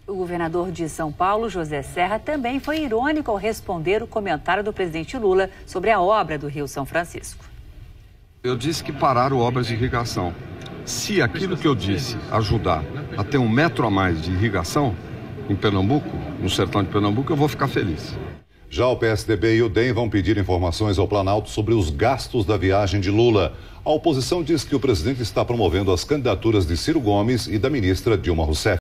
O governador de São Paulo, José Serra, também foi irônico ao responder o comentário do presidente Lula sobre a obra do Rio São Francisco. Eu disse que pararam obras de irrigação. Se aquilo que eu disse ajudar a ter 1 metro a mais de irrigação em Pernambuco, no sertão de Pernambuco, eu vou ficar feliz. Já o PSDB e o DEM vão pedir informações ao Planalto sobre os gastos da viagem de Lula. A oposição diz que o presidente está promovendo as candidaturas de Ciro Gomes e da ministra Dilma Rousseff.